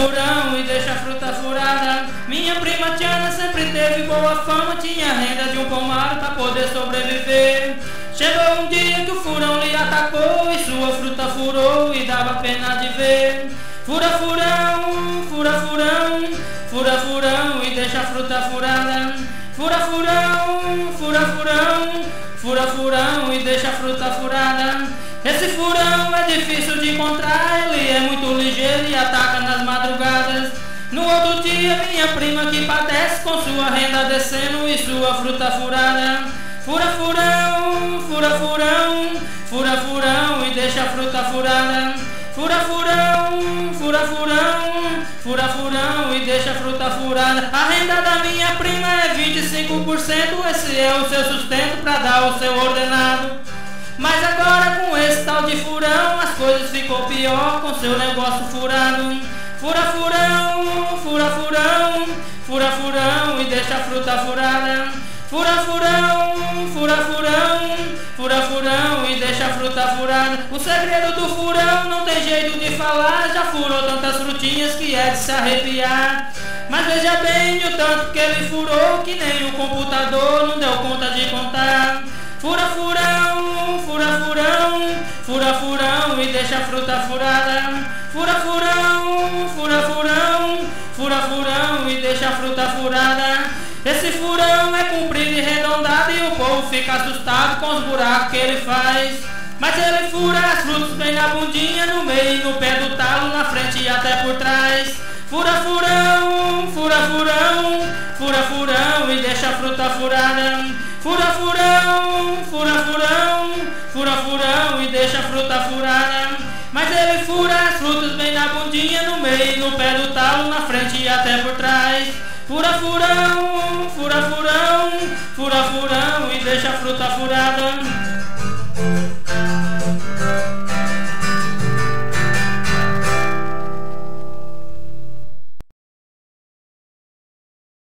furão e deixa a fruta furada. Minha prima Tiana sempre teve boa fama, tinha renda de um pomar para poder sobreviver. Chegou um dia que o furão lhe atacou e sua fruta furou e dava pena de ver. Fura furão, fura furão, fura furão e deixa a fruta furada. Fura furão, fura furão, fura furão e deixa a fruta furada. Esse furão é difícil de encontrar, ele é muito ligeiro e ataca nas madrugadas. No outro dia minha prima que padece com sua renda descendo e sua fruta furada. Fura furão, fura furão, fura furão e deixa a fruta furada. Fura furão, fura furão, fura furão e deixa a fruta furada. A renda da minha prima é 25%, esse é o seu sustento para dar o seu ordenado. Mas agora com esse tal de furão as coisas ficou pior com seu negócio furado. Fura furão, fura furão, fura furão e deixa a fruta furada. Fura furão, fura furão, fura furão e deixa a fruta furada. O segredo do furão não tem jeito de falar, já furou tantas frutinhas que é de se arrepiar. Mas veja bem o tanto que ele furou, que nem o computador não deu conta de contar. Fura furão, fura furão, fura furão e deixa a fruta furada. Fura furão, fura furão, fura furão e deixa a fruta furada. Esse furão é comprido e arredondado e o povo fica assustado com os buracos que ele faz. Mas ele fura as frutas bem na bundinha, no meio, no pé do talo, na frente e até por trás. Fura furão, fura furão, fura furão e deixa a fruta furada. Fura furão, fura furão, fura furão e deixa a fruta furada. Mas ele fura as frutas bem na bundinha, no meio, no pé do talo, na frente e até por trás. Fura furão, fura furão, fura furão e deixa a fruta furada.